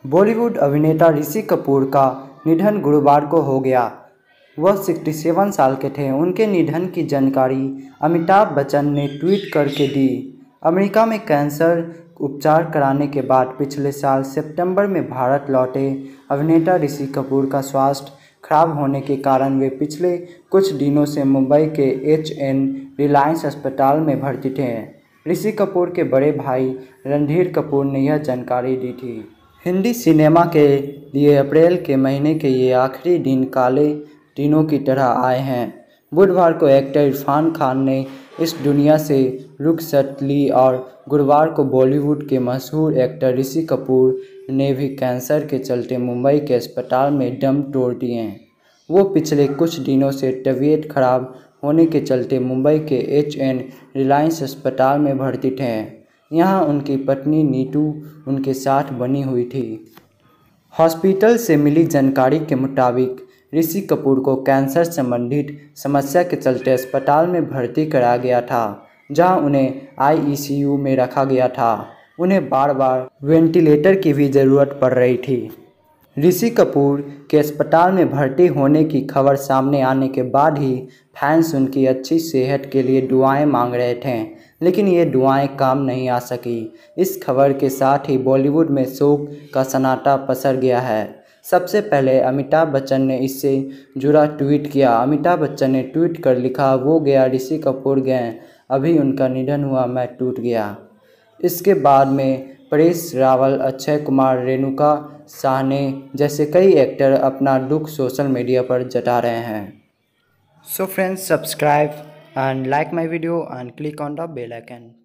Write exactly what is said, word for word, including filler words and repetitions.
बॉलीवुड अभिनेता ऋषि कपूर का निधन गुरुवार को हो गया। वह सड़सठ साल के थे। उनके निधन की जानकारी अमिताभ बच्चन ने ट्वीट करके दी। अमेरिका में कैंसर उपचार कराने के बाद पिछले साल सितंबर में भारत लौटे अभिनेता ऋषि कपूर का स्वास्थ्य खराब होने के कारण वे पिछले कुछ दिनों से मुंबई के एच एन रिलायंस अस्पताल में भर्ती थे। ऋषि कपूर के बड़े भाई रणधीर कपूर ने यह जानकारी दी थी। हिंदी सिनेमा के लिए अप्रैल के महीने के ये आखिरी दिन काले दिनों की तरह आए हैं। बुधवार को एक्टर इरफान खान ने इस दुनिया से रुखसत ली और गुरुवार को बॉलीवुड के मशहूर एक्टर ऋषि कपूर ने भी कैंसर के चलते मुंबई के अस्पताल में दम तोड़ दिए। वो पिछले कुछ दिनों से तबीयत खराब होने के चलते मुंबई के एच एन रिलायंस अस्पताल में भर्ती थे। यहाँ उनकी पत्नी नीतू उनके साथ बनी हुई थी। हॉस्पिटल से मिली जानकारी के मुताबिक ऋषि कपूर को कैंसर संबंधित समस्या के चलते अस्पताल में भर्ती कराया गया था, जहां उन्हें आई ई सी यू में रखा गया था। उन्हें बार बार वेंटिलेटर की भी ज़रूरत पड़ रही थी। ऋषि कपूर के अस्पताल में भर्ती होने की खबर सामने आने के बाद ही फैंस उनकी अच्छी सेहत के लिए दुआएं मांग रहे थे, लेकिन ये दुआएं काम नहीं आ सकी। इस खबर के साथ ही बॉलीवुड में शोक का सन्नाटा पसर गया है। सबसे पहले अमिताभ बच्चन ने इससे जुड़ा ट्वीट किया। अमिताभ बच्चन ने ट्वीट कर लिखा, वो गया ऋषि कपूर गए, अभी उनका निधन हुआ, मैं टूट गया। इसके बाद में परेश रावल, अक्षय कुमार, रेणुका साहनी जैसे कई एक्टर अपना दुख सोशल मीडिया पर जता रहे हैं। So friends, subscribe and like my video and click on the bell icon.